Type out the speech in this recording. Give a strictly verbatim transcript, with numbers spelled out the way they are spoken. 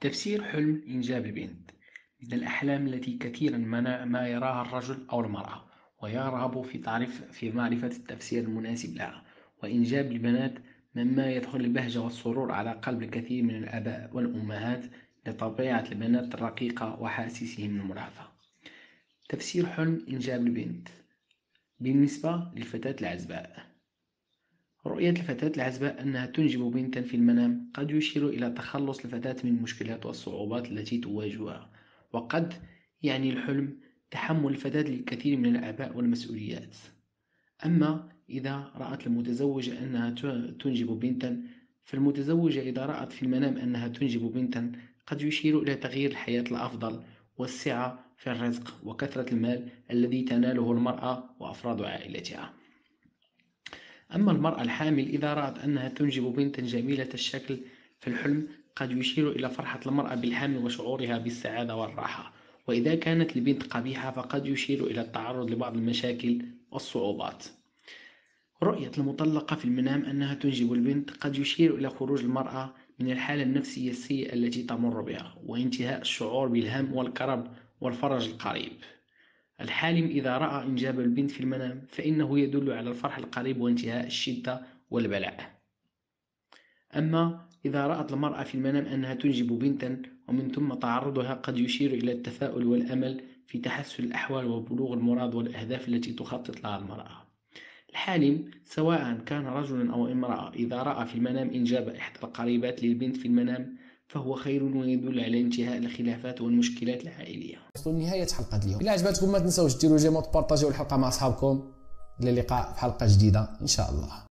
تفسير حلم إنجاب البنت من الأحلام التي كثيرا ما ما يراها الرجل أو المرأة، ويرغب في تعرف في معرفة التفسير المناسب لها. وإنجاب البنات مما يدخل البهجة والسرور على قلب الكثير من الآباء والأمهات لطبيعة البنات الرقيقة وحاسسهم المرهفة. تفسير حلم إنجاب البنت بالنسبة للفتاة العزباء: رؤية الفتاة العزباء أنها تنجب بنتا في المنام قد يشير إلى تخلص الفتاة من المشكلات والصعوبات التي تواجهها، وقد يعني الحلم تحمل الفتاة للكثير من الأعباء والمسؤوليات. أما إذا رأت المتزوجة أنها تنجب بنتا، فالمتزوجة إذا رأت في المنام أنها تنجب بنتا قد يشير إلى تغيير الحياة الأفضل والسعة في الرزق وكثرة المال الذي تناله المرأة وأفراد عائلتها. أما المرأة الحامل إذا رأت أنها تنجب بنتا جميلة الشكل، فالحلم قد يشير إلى فرحة المرأة بالحمل وشعورها بالسعادة والراحة. وإذا كانت البنت قبيحة فقد يشير إلى التعرض لبعض المشاكل والصعوبات. رؤية المطلقة في المنام أنها تنجب البنت قد يشير إلى خروج المرأة من الحالة النفسية السيئة التي تمر بها، وانتهاء الشعور بالهم والكرب والفرج القريب. الحالم إذا رأى إنجاب البنت في المنام فإنه يدل على الفرح القريب وانتهاء الشدة والبلاء. أما إذا رأت المرأة في المنام أنها تنجب بنتا ومن ثم تعرضها قد يشير إلى التفاؤل والأمل في تحسن الأحوال وبلوغ المراد والأهداف التي تخطط لها المرأة. الحالم سواء كان رجلا أو امرأة إذا رأى في المنام إنجاب إحدى القريبات للبنت في المنام فهو خير ويدل على انتهاء الخلافات والمشكلات العائلية. وصلوا لنهاية حلقة اليوم. إلا عجبتكم ما تنسوش ديروا جيم وتبارطاجيو الحلقة مع أصحابكم. إلى اللقاء في حلقة جديدة إن شاء الله.